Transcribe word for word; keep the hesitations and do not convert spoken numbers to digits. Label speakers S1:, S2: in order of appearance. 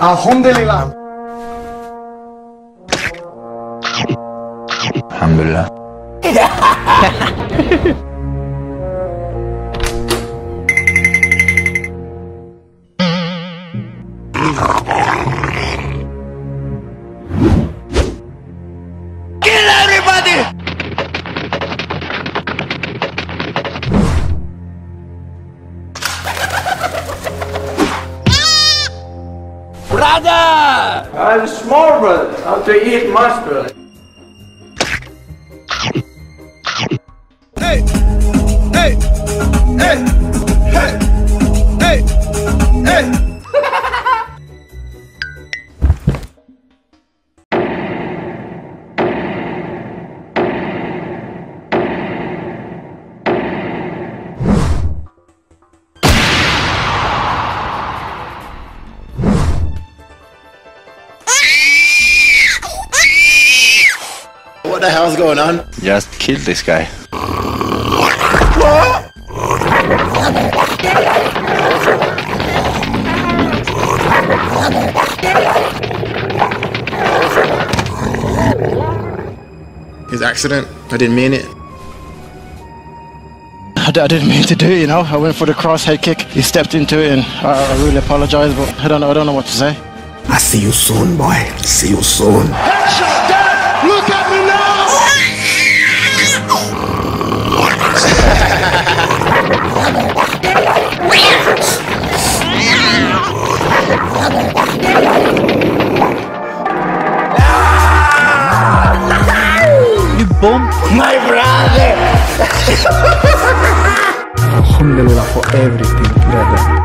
S1: Alhamdulillah.
S2: Alhamdulillah.
S3: Kill everybody! Brother!
S1: I'm small, brother. I have to eat much, brother.
S3: Hey! Hey! Hey! Hey! Hey! Hey!
S4: What the hell's going on?
S2: Just kill this guy.
S4: His accident. I didn't mean it.
S5: I didn't mean to do it, you know. I went for the cross head kick. He stepped into it, and I, I really apologize, but I don't know. I don't know what to say.
S6: I see you soon, boy. See you soon.
S1: Headshot, Dad! Look at me now!
S5: You bum!
S1: My brother!
S5: Alhamdulillah for everything, brother.